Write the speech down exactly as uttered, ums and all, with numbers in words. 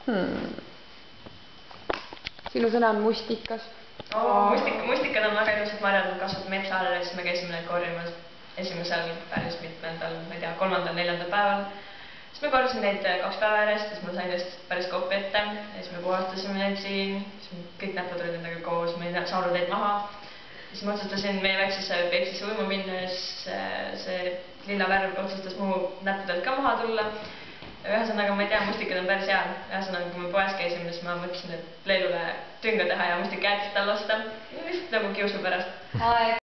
Hmm. Sinu sõna on mustikas. Oh, mustika, mustikad on väga ilusad marjad, nad kasvavad metsa all ja siis me käisime neid korjamas esimesel päris mitmendal, ma ei tea, kolmandal, neljandal päeval. Siis me korjasime neid kaks päeva järjest, siis ma sain neist päris kopp ette ja siis me puhastasime neid siin, siis kõik näpud olid nendega koos, ma ei saanud neid maha. Siis ma otsustasin meie väiksesse Peipsisse uima minna ja siis see lilla värv otsustas mu näppudelt ka maha tulla. Ühesõnaga, ma ei tea, mustikad on päris hea. Ühesõnaga, kui me poes käisime, siis ma mõtlesin, et Leelule tünga teha ja mustikajäätist alla osta. Lihtsalt nagu kiusu pärast.